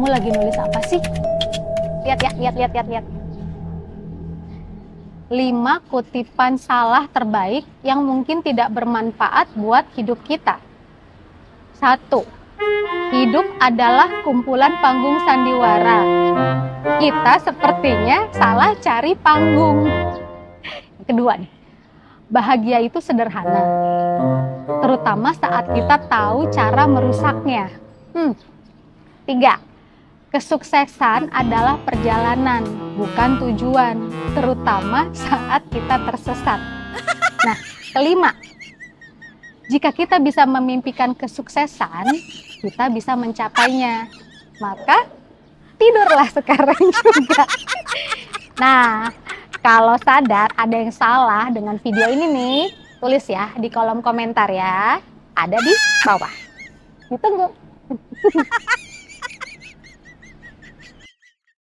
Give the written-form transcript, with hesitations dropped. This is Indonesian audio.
lagi nulis apa sih? Lihat ya, lihat. 5 kutipan salah terbaik yang mungkin tidak bermanfaat buat hidup kita. 1. Hidup adalah kumpulan panggung sandiwara. Kita sepertinya salah cari panggung. Kedua nih, bahagia itu sederhana, terutama saat kita tahu cara merusaknya. 3. Kesuksesan adalah perjalanan, bukan tujuan, terutama saat kita tersesat. Nah, kelima, jika kita bisa memimpikan kesuksesan, kita bisa mencapainya. Maka, tidurlah sekarang juga. Nah, kalau sadar ada yang salah dengan video ini nih, tulis ya di kolom komentar ya. Ada di bawah. Ditunggu.